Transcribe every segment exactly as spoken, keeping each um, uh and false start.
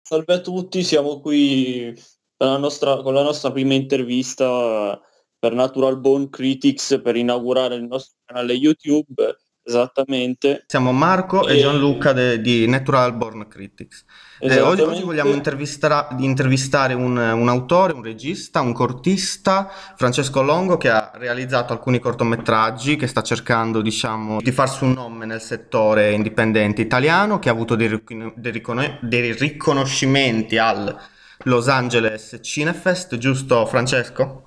Salve a tutti, siamo qui per la nostra con la nostra prima intervista per Natural Born Critics per inaugurare il nostro canale YouTube, esattamente. Siamo Marco e E Gianluca de- di Natural Born Critics. Eh, oggi, oggi vogliamo esattamente. intervistare, intervistare un, un autore, un regista, un cortista, Francesco Longo, che ha realizzato alcuni cortometraggi, che sta cercando, diciamo, di farsi un nome nel settore indipendente italiano, che ha avuto dei, ricon- dei ricono- dei riconoscimenti al Los Angeles Cinefest, giusto Francesco?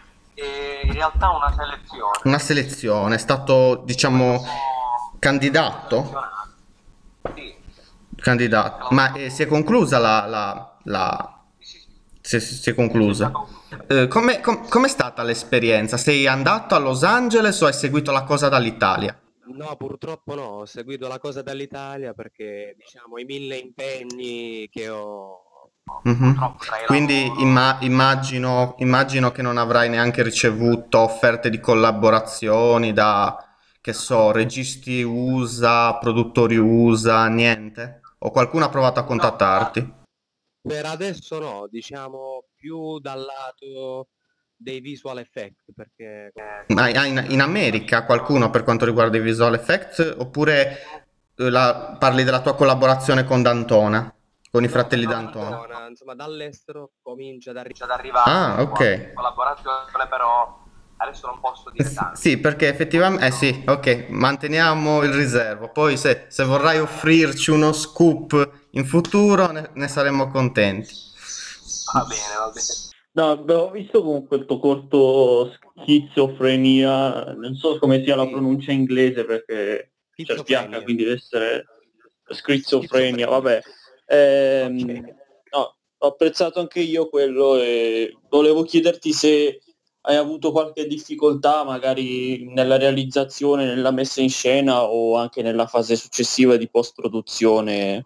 E in realtà una selezione, Una selezione, è stato, diciamo, candidato? selezionato. Sì, Candidato. Ma eh, si è conclusa la, la, la... sì, sì, Si, si- si è sì, è conclusa. stato concluso. Eh, com'è, com- com'è stata l'esperienza? Sei andato a Los Angeles o hai seguito la cosa dall'Italia? No, purtroppo no, ho seguito la cosa dall'Italia perché, diciamo, i mille impegni che ho, Mhm. purtroppo tra il Quindi lavoro, imma- immagino, immagino che non avrai neanche ricevuto offerte di collaborazioni da, che so, registi U S A, produttori U S A, niente? O qualcuno ha provato a no, per, contattarti? per adesso no, diciamo più dal lato dei visual effect, perché come, Ma come in, dici, in America qualcuno per quanto riguarda i visual effects oppure eh, la- parli della tua collaborazione con D'Antona, con i no, fratelli con D'Antona? Dantona, insomma, dall'estero comincia ad, arri- ad arrivare Ah, ok. qualche collaborazione, però adesso non posso dire S- tanto. Sì, perché effettivamente, eh sì, ok, manteniamo il riservo. Poi se, se vorrai offrirci uno scoop in futuro ne, ne saremo contenti. Va bene, va bene. No, abbiamo visto comunque il tuo corto Schizofrenia, non so come sia la Sì, pronuncia inglese perché c'è il P H, schizofrenia. quindi deve essere schizofrenia, Schizofrenia. vabbè. Ok. Ehm, no, ho apprezzato anche io quello e volevo chiederti se hai avuto qualche difficoltà magari nella realizzazione, nella messa in scena o anche nella fase successiva di post-produzione.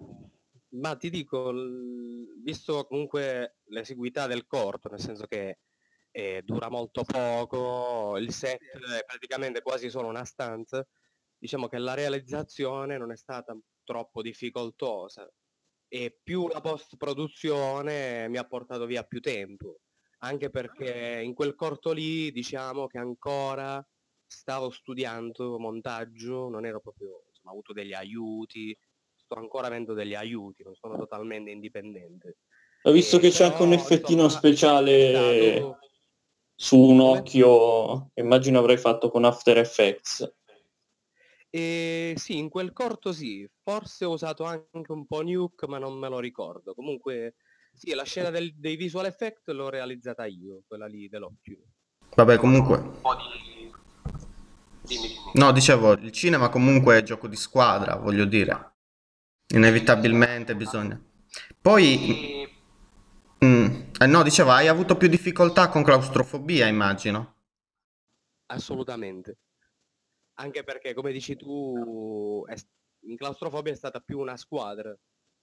Ma ti dico, l- visto comunque l'esiguità del corto, nel senso che eh, dura molto poco, il set è praticamente quasi solo una stanza, diciamo che la realizzazione non è stata troppo difficoltosa e più la post-produzione mi ha portato via più tempo, anche perché in quel corto lì diciamo che ancora stavo studiando montaggio, non ero proprio, insomma, ho avuto degli aiuti, sto ancora avendo degli aiuti, non sono totalmente indipendente. Ho visto E che c'è anche un però effettino insomma è speciale stato... su un Come? occhio, che immagino avrai fatto con After Effects. E sì, in quel corto sì, forse ho usato anche un po' Nuke, ma non me lo ricordo. Comunque sì, la scena del- dei visual effect l'ho realizzata io, quella lì dell'occhio. Vabbè, Insomma, con comunque, un po' di... Dimmi, dimmi. no, dicevo, il cinema comunque è gioco di squadra, voglio dire. Sì, sì, sì, Inevitabilmente bisogna. assolutamente. Poi, E mm, eh, no, diceva, hai avuto più difficoltà con claustrofobia, immagino. assolutamente. Anche perché, come dici tu, è, in claustrofobia è stata più una squadra.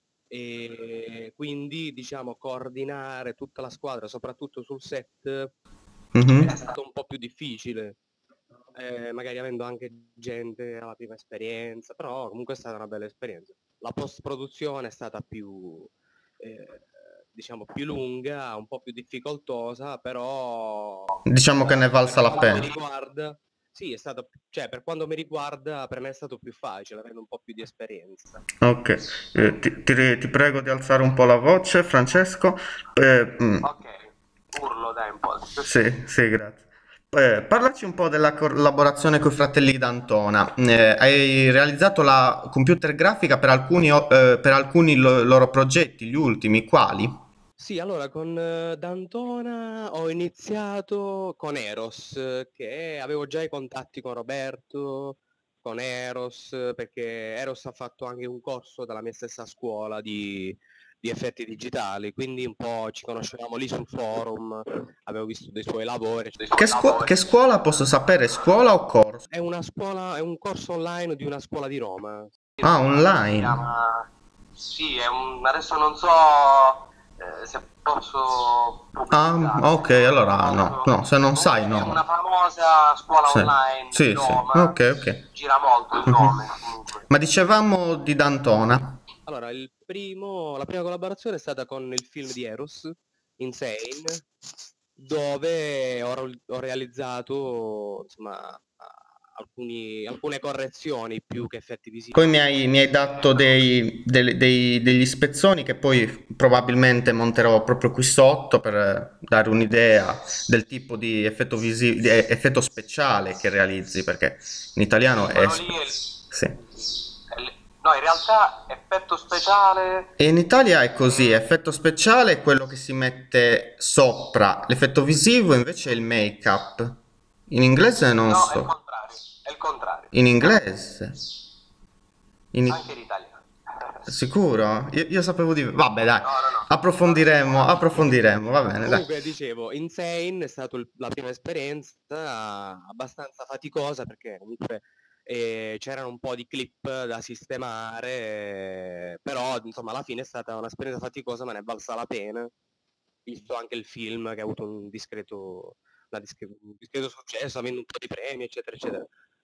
E quindi, diciamo, coordinare tutta la squadra, soprattutto sul set, Mhm. è stato un po' più difficile. Eh, magari avendo anche gente alla prima esperienza, però comunque è stata una bella esperienza. La post-produzione è stata più, eh, diciamo, più lunga, un po' più difficoltosa, però Diciamo che ne è per valsa la quanto mi pena. riguarda, sì, è stato, cioè, per quanto mi riguarda, per me è stato più facile, avendo un po' più di esperienza. Ok, eh, ti, ti- ti prego di alzare un po' la voce, Francesco. Eh, mm, Ok, urlo dai un po'. sì, sì, grazie. Eh, parlaci un po' della collaborazione con i fratelli D'Antona. Eh, hai realizzato la computer grafica per alcuni, o- eh, per alcuni lo- loro progetti, gli ultimi, quali? Sì, allora con eh, D'Antona ho iniziato con Eros, eh, che avevo già i contatti con Roberto, con Eros, eh, perché Eros ha fatto anche un corso dalla mia stessa scuola di, di effetti digitali, quindi un po' ci conoscevamo lì sul forum, avevo visto dei suoi lavori. Dei Che, suoi scuo- che lavori. scuola posso sapere? Scuola o corso? È una scuola, è un corso online di una scuola di Roma. Di Ah, Roma, si online. chiama... Sì, è un... adesso non so eh, se posso Ah, pubblicizzarlo, ok, non allora no, posso. no, se non sai Comunque è una no. famosa scuola Sì, online di sì, sì, Roma, ok, ok. gira molto il Mhm. nome comunque. Ma dicevamo di D'Antona. Allora, il primo, la prima collaborazione è stata con il film di Eros, Insane, dove ho, ro- ho realizzato insomma alcuni, alcune correzioni più che effetti visivi. Poi mi hai, mi hai dato dei, dei- dei- degli spezzoni che poi probabilmente monterò proprio qui sotto per eh, dare un'idea del tipo di effetto, visi- di effetto speciale che realizzi, perché in italiano Sì, è... quello lì spe- è il... Sì. è il- No, in realtà effetto speciale... E in Italia è così, eh, effetto speciale è quello che si mette sopra, l'effetto visivo invece è il make-up. In inglese non No, è il so. contrario, è il contrario, In inglese? In... anche in italiano. Sicuro? Io, io sapevo di... Vabbè, dai, No, no, no. approfondiremo, approfondiremo, va bene, dai. Comunque dicevo, Insane è stata la prima esperienza abbastanza faticosa perché comunque eh, c'erano un po' di clip da sistemare, eh, però insomma alla fine è stata un'esperienza faticosa ma ne è valsa la pena, visto anche il film che ha avuto un discreto, una discre- un discreto successo, ha vinto un po' di premi, eccetera, eccetera.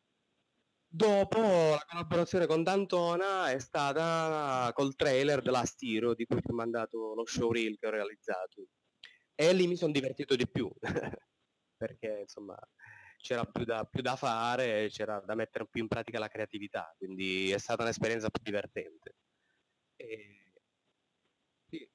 Dopo la collaborazione con Dantona è stata col trailer The Last Hero di cui ti ho mandato lo showreel che ho realizzato. E lì mi sono divertito di più, perché insomma c'era più da, più da fare, c'era da mettere più in pratica la creatività, quindi è stata un'esperienza più divertente. E... Sì.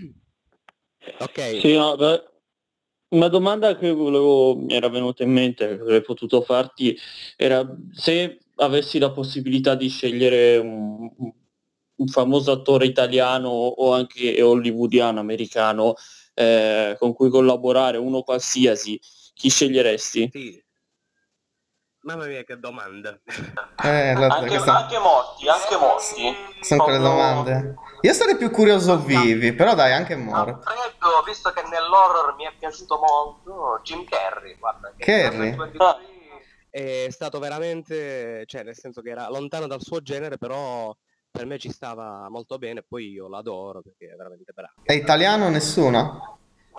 Ok. Sì, no, beh, una domanda che volevo, mi era venuta in mente, che avrei potuto farti, era se avessi la possibilità di scegliere un, un famoso attore italiano o anche hollywoodiano, americano, eh, con cui collaborare, uno qualsiasi, chi sceglieresti? Sì. Mamma mia che domanda. Eh, la- Anche, questa... anche morti, anche morti. Sono quelle Proprio domande. Io sarei più curioso vivi, però dai, anche a morto. freddo, visto che nell'horror mi è piaciuto molto, Jim Carrey, guarda, che in Carrey? London ventitré è stato veramente, cioè nel senso che era lontano dal suo genere, però per me ci stava molto bene, poi io l'adoro perché è veramente bravo. È italiano nessuno?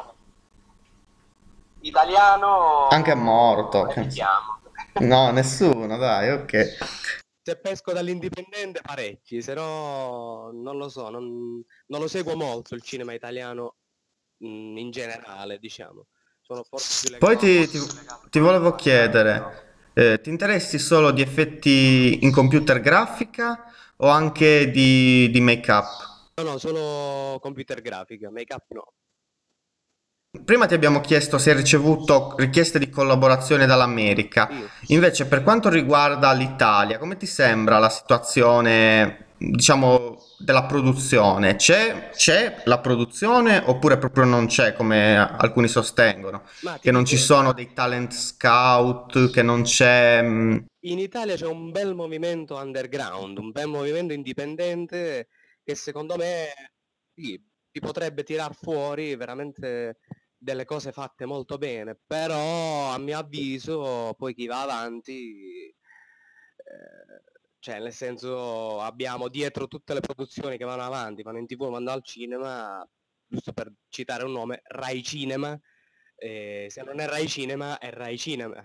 Italiano, Anche morto. che ne so. evitiamo. No, nessuno, dai, ok. Se pesco dall'indipendente parecchi, se no non lo so, non, non lo seguo molto il cinema italiano mh, in generale, diciamo. Sono forse più Poi legato ti, ti- ti volevo chiedere, eh, ti interessi solo di effetti in computer grafica o anche di, di make-up? No, no, solo computer grafica, make-up no. Prima ti abbiamo chiesto se hai ricevuto richieste di collaborazione dall'America, Sì. invece per quanto riguarda l'Italia, come ti sembra la situazione, diciamo, della produzione? C'è, c'è la produzione oppure proprio non c'è, come alcuni sostengono? Ma ti Che non ci dico, sono dei talent scout, che non c'è... mm, in Italia c'è un bel movimento underground, un bel movimento indipendente che secondo me sì, ti potrebbe tirar fuori veramente delle cose fatte molto bene, però a mio avviso poi chi va avanti, eh, cioè nel senso abbiamo dietro tutte le produzioni che vanno avanti, vanno in tv, vanno al cinema, giusto per citare un nome, Rai Cinema, eh, se non è Rai Cinema è Rai Cinema.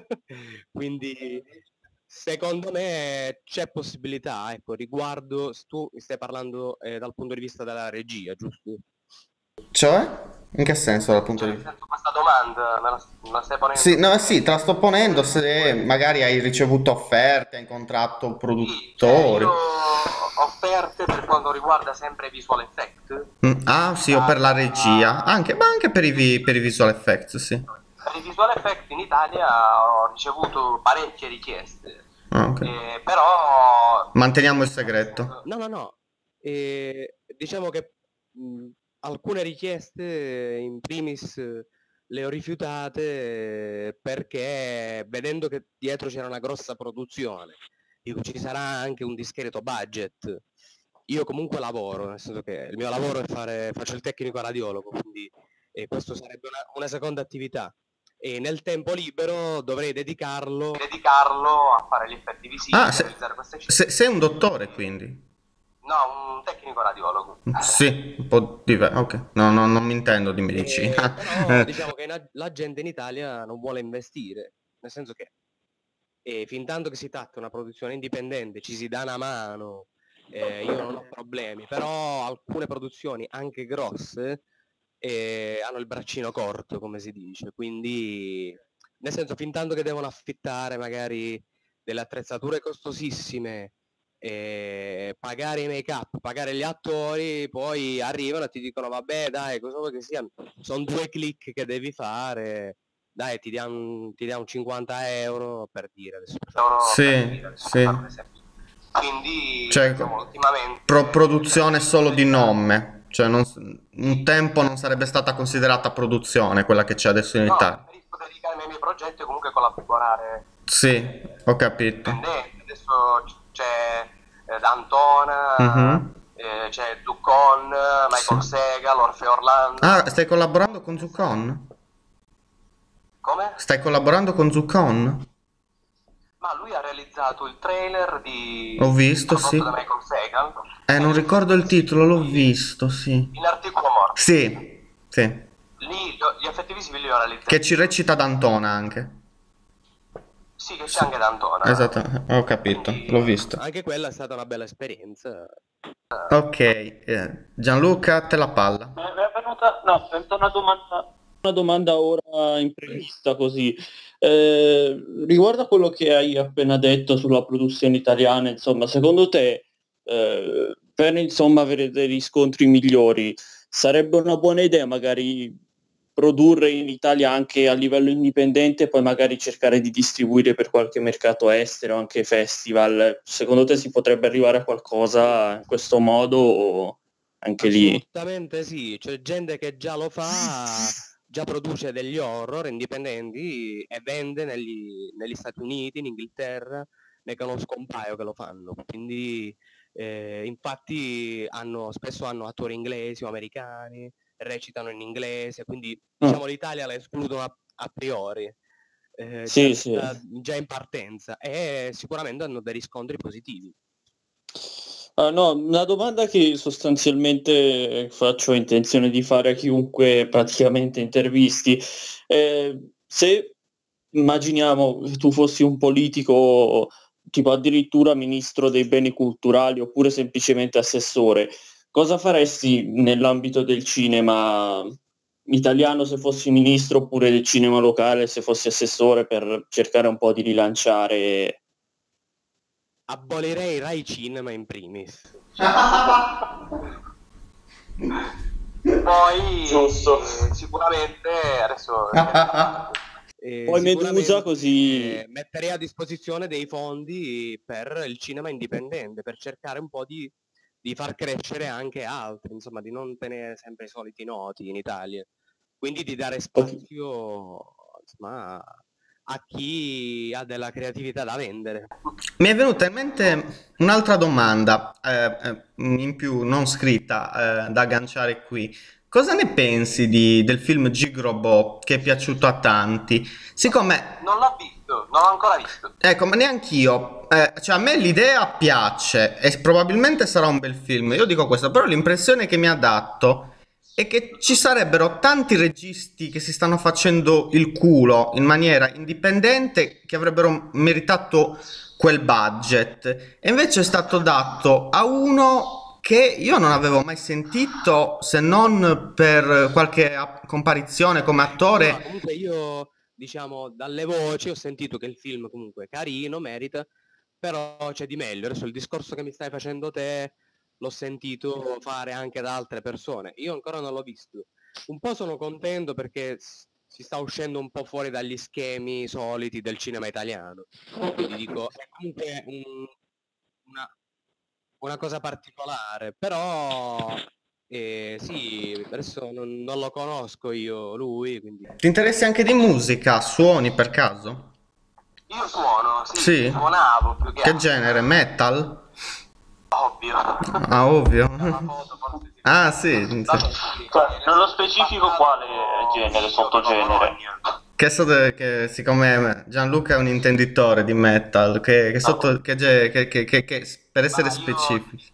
Quindi secondo me c'è possibilità, ecco, riguardo, tu mi stai parlando eh, dal punto di vista della regia, giusto? Cioè? In che senso dal punto Cioè, di nel vista? senso, questa domanda me la, me la stai Sì, ponendo no, perché... sì, te la sto ponendo se magari hai ricevuto offerte, hai incontrato Sì, cioè produttori. io ho offerte per quanto riguarda sempre visual effect. Mm, ah, In sì, o per la Italia, regia, anche, ma anche per i, vi- per i sì. visual effects, sì. Per i visual effect in Italia ho ricevuto parecchie richieste, Ah, ok. eh, però... Manteniamo il nel segreto. senso- No, no, no. Eh, diciamo che mh, alcune richieste in primis eh, le ho rifiutate eh, perché vedendo che dietro c'era una grossa produzione, dico ci sarà anche un discreto budget. Io comunque lavoro, nel senso che il mio lavoro è fare, faccio il tecnico radiologo, quindi eh, questo sarebbe una, una seconda attività. E nel tempo libero dovrei dedicarlo, dedicarlo a fare gli effetti visivi, Ah, a se- realizzare queste se- scene. sei un dottore quindi? No, un tecnico radiologo. Sì, un po' diverso. Ok, no, no, non mi intendo di Eh, medicina. però diciamo che na- la gente in Italia non vuole investire, nel senso che eh, fin tanto che si tratta di una produzione indipendente, ci si dà una mano, eh, io non ho problemi, però alcune produzioni anche grosse eh, hanno il braccino corto, come si dice, quindi nel senso fin tanto che devono affittare magari delle attrezzature costosissime, eh, pagare i make up, pagare gli attori, poi arrivano e ti dicono vabbè dai, cosa vuoi che sia, sono due click che devi fare, dai ti diamo ti diamo cinquanta euro per dire adesso per fare Sì, per sì. fare un esempio. Quindi Cioè, diciamo, ultimamente pro- produzione solo di nome, cioè non s- un tempo non sarebbe stata considerata produzione quella che c'è adesso in no, Italia. preferisco dedicarmi ai miei progetti e comunque collaborare Sì, ho capito. indipendenti. Adesso c'è eh, D'Antona, Mhm. eh, c'è Ducon, Michael Sì. Segal, Orfeo Orlando. Ah, stai collaborando con Zuccon? Come? Stai collaborando con Zuccon? Ma lui ha realizzato il trailer di Ho visto, prodotto sì. da Michael Segal. Eh, non Agli ricordo il effetti titolo, l'ho visivi visto, sì. in Articolo Morto. Sì, sì. Lì lo- gli effetti visivi li ho realizzati. Che ci recita D'Antona anche. Sì, che c'è Sì. anche D'Antona. Esatto, ho capito, Quindi l'ho visto. anche quella è stata una bella esperienza. Ok, eh, Gianluca, te la palla. Mi è venuta, no, è venuta una domanda, una domanda ora imprevista così. Eh, riguardo a quello che hai appena detto sulla produzione italiana, insomma, secondo te, eh, per insomma avere dei riscontri migliori, sarebbe una buona idea magari produrre in Italia anche a livello indipendente e poi magari cercare di distribuire per qualche mercato estero, anche festival? Secondo te si potrebbe arrivare a qualcosa in questo modo o anche lì? Assolutamente sì, c'è gente che già lo fa, già produce degli horror indipendenti e vende negli, negli Stati Uniti, in Inghilterra, ne conosco un paio che lo fanno, quindi eh, infatti hanno, spesso hanno attori inglesi o americani, recitano in inglese, quindi Mm. diciamo l'Italia la escludono a, a priori, eh, già, Sì, sì. già- già in partenza e sicuramente hanno dei riscontri positivi. Ah, no, una domanda che sostanzialmente faccio intenzione di fare a chiunque praticamente intervisti. Eh, se immaginiamo che tu fossi un politico, tipo addirittura ministro dei beni culturali oppure semplicemente assessore, cosa faresti nell'ambito del cinema italiano se fossi ministro oppure del cinema locale se fossi assessore per cercare un po' di rilanciare? Abolirei Rai Cinema in primis. Poi Giusto. eh, sicuramente adesso eh, Poi sicuramente Medusa così. eh, metterei a disposizione dei fondi per il cinema indipendente, per cercare un po' di, di far crescere anche altri, insomma, di non tenere sempre i soliti noti in Italia. Quindi di dare spazio insomma, a chi ha della creatività da vendere. Mi è venuta in mente un'altra domanda, eh, eh, in più non scritta, eh, da agganciare qui. Cosa ne pensi di- del film Gigrobot che è piaciuto a tanti? Siccome, Non l'ho visto, non l'ho ancora visto. ecco, ma neanch'io, eh, cioè a me l'idea piace e probabilmente sarà un bel film, io dico questo, però l'impressione che mi ha dato è che ci sarebbero tanti registi che si stanno facendo il culo in maniera indipendente che avrebbero meritato quel budget e invece è stato dato a uno che io non avevo mai sentito se non per qualche app- comparizione come No, attore. comunque io, diciamo, dalle voci ho sentito che il film comunque è carino, merita, però c'è di meglio. Adesso il discorso che mi stai facendo te l'ho sentito fare anche da altre persone. Io ancora non l'ho visto. Un po' sono contento perché s- si sta uscendo un po' fuori dagli schemi soliti del cinema italiano. Quindi dico, è comunque un- una, una cosa particolare, però eh, sì, adesso non, non lo conosco io lui, quindi... Ti interessi anche di musica? Suoni per caso? Io suono, sì, Sì? suonavo più che Che altro, genere? Metal? ovvio. Ah, ovvio. La foto forse si Ah, vede. sì, sì. Vabbè, sì, Cioè, nel nello senso, specifico passato quale genere, sottogenere? Bologna. Che so de- che siccome Gianluca è un intenditore di metal, che, che sotto, che, ge- che- che- che- che- per essere Ma io specifici,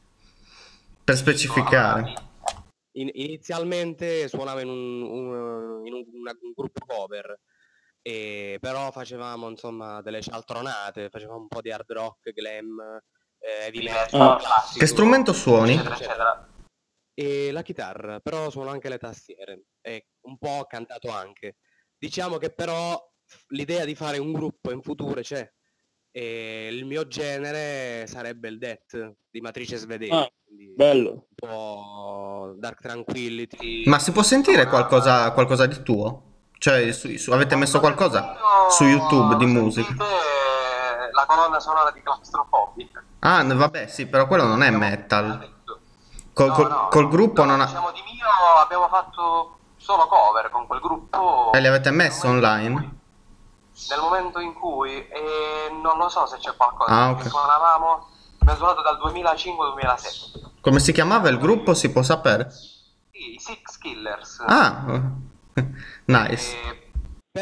per ti dico, allora, specificare. in- inizialmente suonavo in un, un- in un- una- un gruppo cover, e però facevamo insomma delle cialtronate, facevamo un po' di hard rock, glam, eh, heavy metal, Ah. classico, Che strumento suoni? eccetera, eccetera. E la chitarra, però suono anche le tastiere e un po' ho cantato anche. Diciamo che però l'idea di fare un gruppo in futuro c'è. E il mio genere sarebbe il death di matrice svedese, Ah, quindi bello. un po' Dark Tranquillity. Ma si può sentire qualcosa, qualcosa di tuo? Cioè, su- su- avete messo qualcosa su YouTube di musica? Sentite la colonna sonora di Claustrophobic? Ah, n- vabbè, sì, però quello non è metal. Col, col- col gruppo non ha... Diciamo di mio abbiamo fatto solo cover con quel gruppo. E li avete messo online? Nel momento in cui, e non lo so se c'è qualcosa, Ah, perché ok. suonavamo, abbiamo suonato dal duemilacinque duemilasette. Come si chiamava il gruppo, si può sapere? Sì, i Six Killers. Ah, nice. E-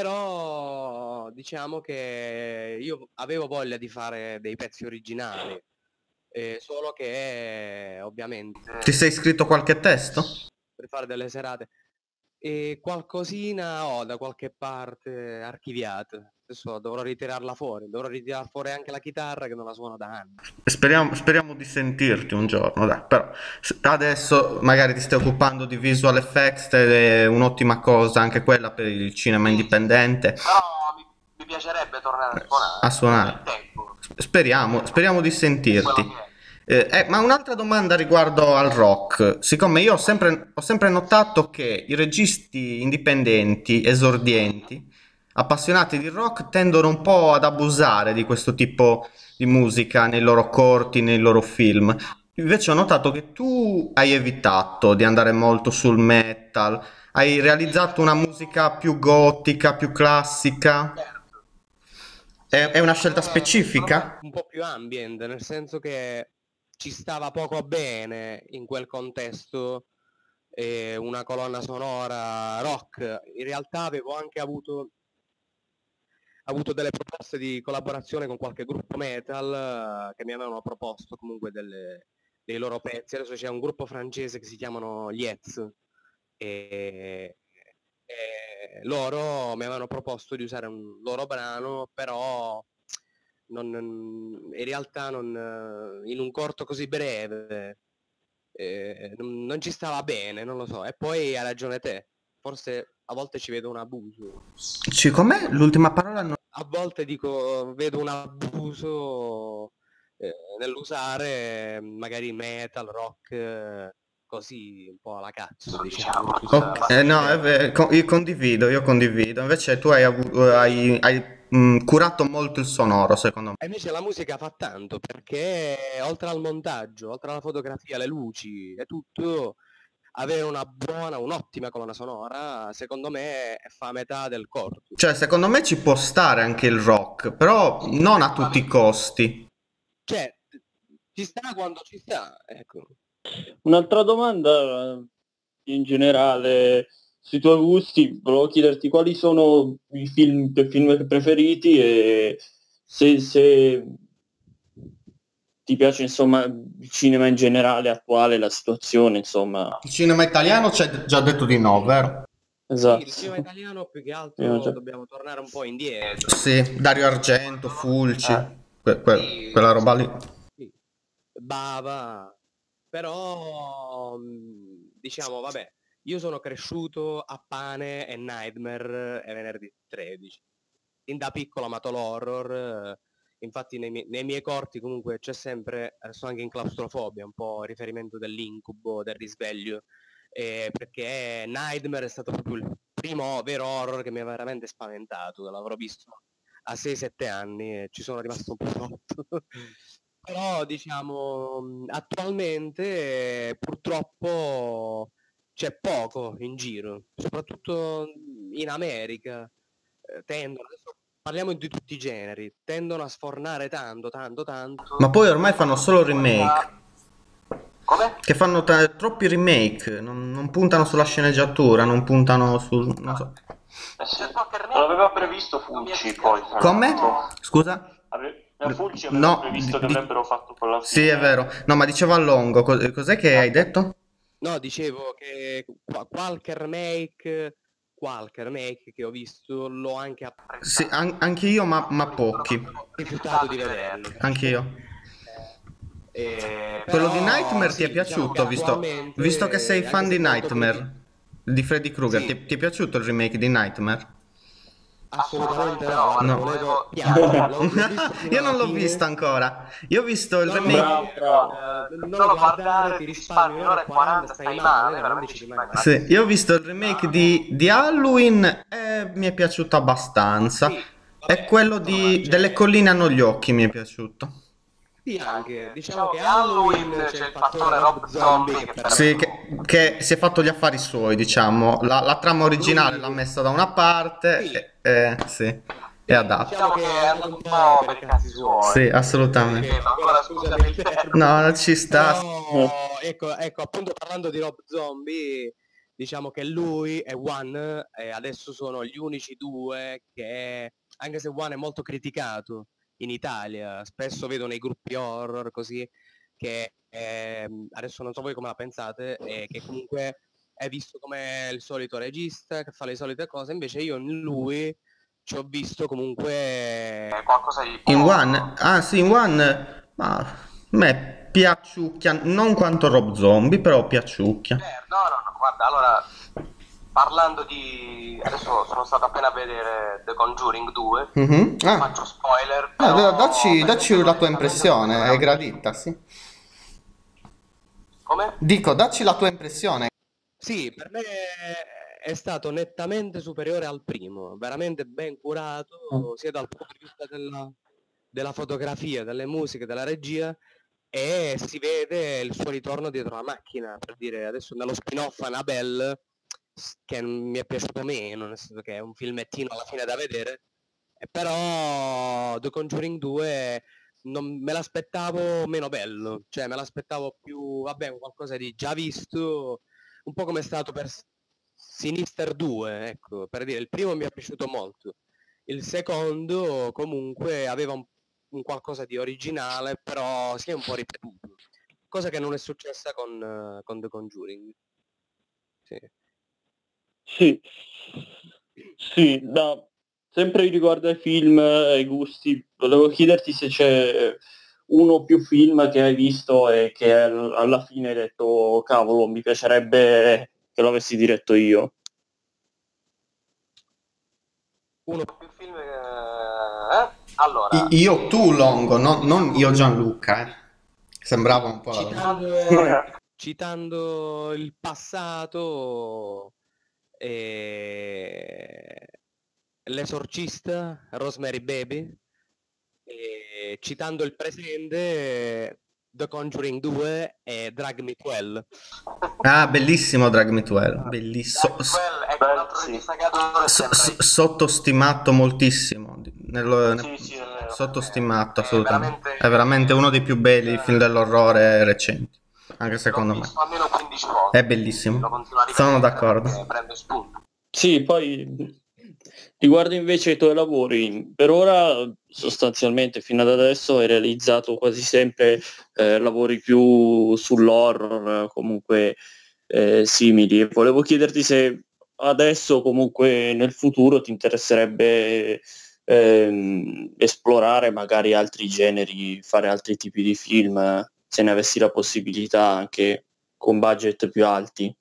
Però diciamo che io avevo voglia di fare dei pezzi originali, eh, solo che ovviamente Ti sei scritto qualche testo? per fare delle serate e qualcosina ho da qualche parte archiviata. Adesso dovrò ritirarla fuori, dovrò ritirare fuori anche la chitarra che non la suono da anni. Speriamo, speriamo di sentirti un giorno, dai. Però s- adesso magari ti stai occupando di visual effects ed è un'ottima cosa anche quella per il cinema indipendente. Però mi, mi piacerebbe tornare a suonare. A suonare. Nel tempo. Speriamo, speriamo di sentirti. Quello che è. Eh, eh, ma un'altra domanda riguardo al rock. Siccome io ho sempre, ho sempre notato che i registi indipendenti, esordienti, appassionati di rock, tendono un po' ad abusare di questo tipo di musica nei loro corti, nei loro film. Invece ho notato che tu hai evitato di andare molto sul metal, hai realizzato una musica più gotica, più classica. Certo. È, è una scelta Eh, specifica? un po' più ambient, nel senso che ci stava poco bene in quel contesto eh, una colonna sonora rock. In realtà avevo anche avuto, avuto delle proposte di collaborazione con qualche gruppo metal eh, che mi avevano proposto comunque delle- dei loro pezzi. Adesso c'è un gruppo francese che si chiamano gli Hez e, e loro mi avevano proposto di usare un loro brano, però non, in realtà non, in un corto così breve eh, non, non ci stava bene, non lo so. E poi hai ragione te, forse a volte ci vedo un abuso. Sì, com'è? L'ultima parola non... A volte dico, vedo un abuso eh, nell'usare magari metal, rock, eh, così un po' alla cazzo, diciamo. Ok, eh, no, è vero, co- io condivido, io condivido. Invece tu hai, avu- hai- hai, mh, curato molto il sonoro, secondo me. E invece la musica fa tanto, perché oltre al montaggio, oltre alla fotografia, le luci e tutto, avere una buona, un'ottima colonna sonora, secondo me fa metà del corto. Cioè, secondo me ci può stare anche il rock, però non a tutti i costi. Cioè, ci sta quando ci sta, ecco. Un'altra domanda eh, in generale sui tuoi gusti, volevo chiederti quali sono i film, i tuoi film preferiti e se, se ti piace insomma il cinema in generale attuale, la situazione, insomma. Il cinema italiano ci hai già detto di no, vero? Sì, Esatto. il cinema italiano più che altro Io già- dobbiamo tornare un po' indietro. Sì, Dario Argento, Fulci, Ah. que- que- Sì, quella roba lì. sì. Bava, però mh, diciamo, vabbè, io sono cresciuto a Pane e Nightmare e Venerdì tredici. Fin da piccolo ho amato l'horror, eh, infatti nei, mie- nei miei corti comunque c'è sempre, adesso anche in claustrofobia, un po' riferimento dell'incubo, del risveglio, eh, perché Nightmare è stato proprio il primo vero horror che mi ha veramente spaventato, l'avrò visto a sei sette anni e ci sono rimasto un po' rotto. Però diciamo mh, attualmente eh, purtroppo c'è poco in giro, soprattutto in America. Eh, tendono, adesso parliamo di tutti i generi, tendono a sfornare tanto, tanto, tanto. Ma poi ormai fanno solo remake. Come? Che fanno ta- troppi remake, non, non puntano sulla sceneggiatura, non puntano sul... non so. C'è qualche remake? Non aveva previsto Fulci poi. tra Come? l'altro. Scusa? Ave- la Fulci aveva No, previsto che di- avrebbero fatto con la Sì, è vero. No, ma dicevo a Longo, cos- cos'è che hai detto? No, dicevo che qua- qualche remake, qualche remake che ho visto l'ho anche apprezzato. Sì, an- anche io, ma, ma pochi. Ho rifiutato di vederlo. Anche io. Eh, Quello però, di Nightmare sì, ti è diciamo piaciuto, che visto, attualmente, visto che sei anche fan se di molto Nightmare, di Freddy Krueger, sì, ti, ti è piaciuto il remake di Nightmare? assolutamente no, guarda, No. volevo piangere, l'ho, l'ho visto fino Io non alla l'ho visto fine. ancora. Io ho visto il No, no, remake. Bravo, bravo. eh, non lo guardare, ti risparmi un'ora e quaranta, stai male, veramente ci rimani male. Sì, io ho visto il remake di, di Halloween e mi è piaciuto abbastanza. Sì, E vabbè, quello insomma, di, delle c'è... colline hanno gli occhi mi è piaciuto. Sì, anche, diciamo che Halloween c'è il fattore Rob Zombie che per Sì, me... che, che si è fatto gli affari suoi, diciamo. La, la trama originale Lui... l'ha messa da una parte Sì, e, e- sì, è sì, adatta. diciamo che è andato un po' per i cazzi suoi. Sì, assolutamente. Ripeto, ancora scusami il termine. No, ci sta. Però, ecco, ecco, appunto parlando di Rob Zombie, diciamo che lui e One eh, adesso sono gli unici due che, anche se One è molto criticato in Italia, spesso vedo nei gruppi horror così, che ehm, adesso non so voi come la pensate, eh, che comunque è visto come il solito regista che fa le solite cose, invece io in lui ci ho visto comunque qualcosa di In buono. One? Ah sì, in One, ma a me piacciucchia, non quanto Rob Zombie, però piacciucchia. Eh, no, no, no, guarda, allora, parlando di... Adesso sono stato appena a vedere The Conjuring due, Mhm. non Ah, faccio spoiler, no, però... da- dacci, dacci la tua onestamente, impressione, è gradita, sì. come? Dico, dacci la tua impressione. Sì, per me è stato nettamente superiore al primo, veramente ben curato, sia dal punto di vista della, della fotografia, delle musiche, della regia, e si vede il suo ritorno dietro la macchina, per dire adesso nello spin-off Annabelle, s- che mi è piaciuto meno, nel senso che è un filmettino alla fine da vedere, e però The Conjuring due non me l'aspettavo meno bello, cioè me l'aspettavo più, vabbè, qualcosa di già visto, un po' come è stato per S- Sinister due, ecco, per dire, il primo mi è piaciuto molto, il secondo comunque aveva un, un qualcosa di originale, però si è un po' ripetuto, cosa che non è successa con, eh, con The Conjuring. Sì. Sì, sì, da, sempre riguardo ai film e ai gusti, volevo chiederti se c'è uno o più film che hai visto e che al- alla fine hai detto, "Oh, cavolo, mi piacerebbe che lo avessi diretto io." Uno più film... eh? Allora, I- io tu Longo, no- non io Gianluca, eh. Sembrava un po' la domanda. citando, citando il passato, eh, L'esorcista, Rosemary Baby, e citando il presente, The Conjuring due e Drag Me to Hell. Ah, bellissimo Drag Me to Hell, bellissimo. Drag Me to Hell è un altro Sì. regista che adoro, S- Sam s- Raimi. sottostimato moltissimo, nello- ne- Sì, sì, è vero. sottostimato È assolutamente. veramente- È veramente uno dei più belli film dell'orrore recenti, anche L'ho secondo me. visto almeno quindici volte. È bellissimo. Lo continuo a rivedere Sono d'accordo. perché prende spunto. Sì, poi riguardo invece i tuoi lavori, per ora sostanzialmente fino ad adesso hai realizzato quasi sempre eh, lavori più sull'horror, comunque eh, simili. Volevo chiederti se adesso comunque nel futuro ti interesserebbe ehm, esplorare magari altri generi, fare altri tipi di film, se ne avessi la possibilità anche con budget più alti.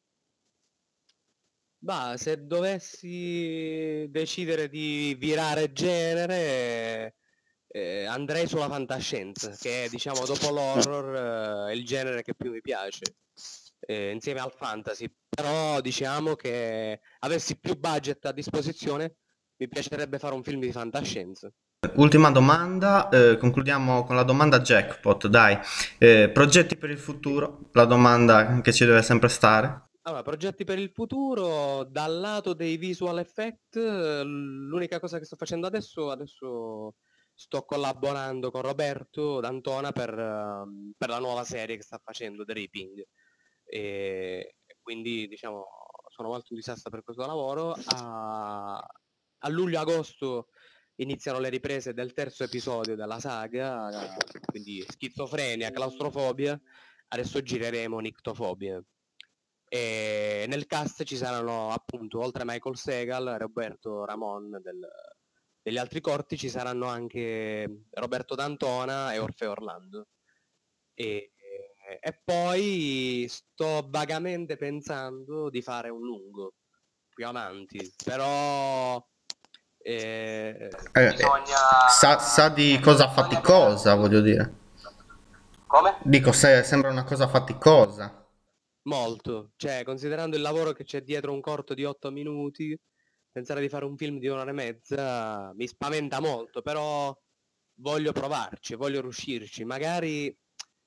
Bah, se dovessi decidere di virare genere, eh, andrei sulla fantascienza, che è, diciamo, dopo l'horror, eh, il genere che più mi piace, eh, insieme al fantasy. Però diciamo che avessi più budget a disposizione, mi piacerebbe fare un film di fantascienza. Ultima domanda, eh, concludiamo con la domanda jackpot, dai. Eh, progetti per il futuro, la domanda che ci deve sempre stare. Allora, progetti per il futuro, dal lato dei visual effect, eh, l'unica cosa che sto facendo adesso, adesso sto collaborando con Roberto D'Antona per, ehm, per la nuova serie che sta facendo, The Reaping. E quindi, diciamo, sono molto entusiasta per questo lavoro. A, a luglio-agosto iniziano le riprese del terzo episodio della saga, eh, quindi schizofrenia, claustrofobia. Adesso gireremo nictofobia. E nel cast ci saranno appunto, oltre a Michael Segal, Roberto Ramon del- degli altri corti, ci saranno anche Roberto D'Antona e Orfeo Orlando. E, e poi sto vagamente pensando di fare un lungo più avanti, però eh, Eh, bisogna... sa, sa di cosa faticosa, voglio dire. Come? Dico, se, sembra una cosa faticosa. Molto, cioè considerando il lavoro che c'è dietro un corto di otto minuti, pensare di fare un film di un'ora e mezza mi spaventa molto, però voglio provarci, voglio riuscirci. Magari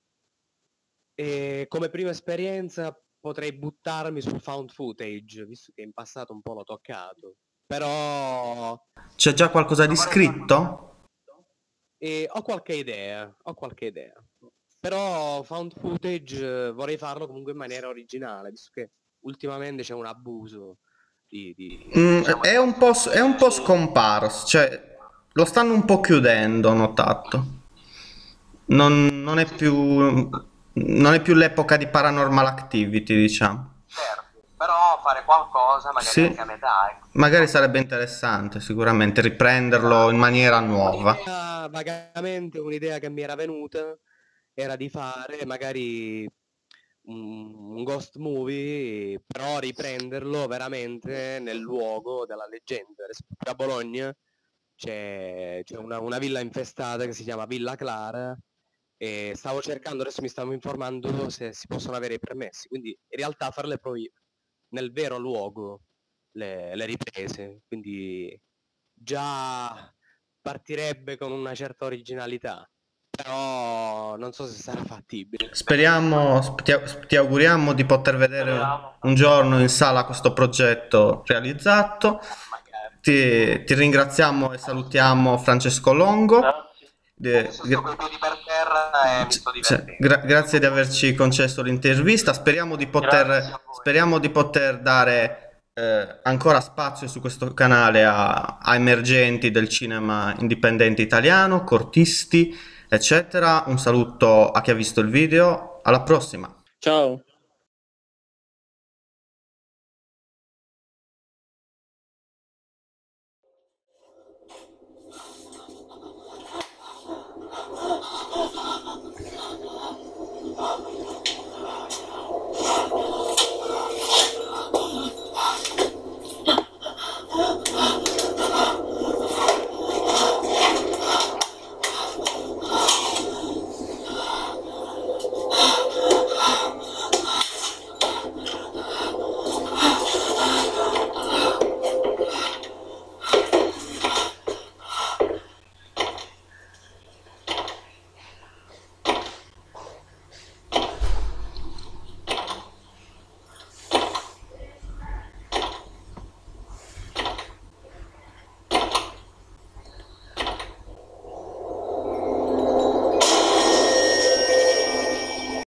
eh, come prima esperienza potrei buttarmi sul found footage, visto che in passato un po' l'ho toccato. Però C'è già qualcosa di scritto? eh, ho qualche idea, ho qualche idea. Però found footage eh, vorrei farlo comunque in maniera originale, visto che ultimamente c'è un abuso di, di, Mm, diciamo, di è un po', s- è un po' questi- scomparso, cioè lo stanno un po' chiudendo, ho notato. Non, non è Sì, più, sì, non è più l'epoca di Paranormal Activity, diciamo. certo, però fare qualcosa magari Sì, anche a metà, ecco. magari sarebbe interessante sicuramente riprenderlo in Esatto. maniera nuova. Un'idea, vagamente un'idea che mi era venuta era di fare magari un, un ghost movie, però riprenderlo veramente nel luogo della leggenda. Adesso a Bologna c'è, c'è una, una villa infestata che si chiama Villa Clara e stavo cercando, adesso mi stavo informando se si possono avere i permessi, quindi in realtà farle poi nel vero luogo le, le riprese, quindi già partirebbe con una certa originalità, però non so se sarà fattibile. Speriamo, sp- ti, ti auguriamo di poter vedere un giorno in sala questo progetto realizzato. Magari. Ti, ti ringraziamo e salutiamo Francesco Longo. De- Adesso sto coi piedi per terra e mi sto cioè, divertendo. gra- grazie di averci concesso l'intervista. Speriamo di Grazie a poter, voi. speriamo di poter dare eh, ancora spazio su questo canale a, a emergenti del cinema indipendente italiano, cortisti, eccetera. Un saluto a chi ha visto il video. Alla prossima. Ciao.